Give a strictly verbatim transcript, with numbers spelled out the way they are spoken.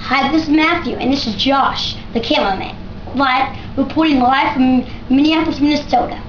Hi, this is Matthew, and this is Josh, the cameraman, live reporting live from Minneapolis, Minnesota.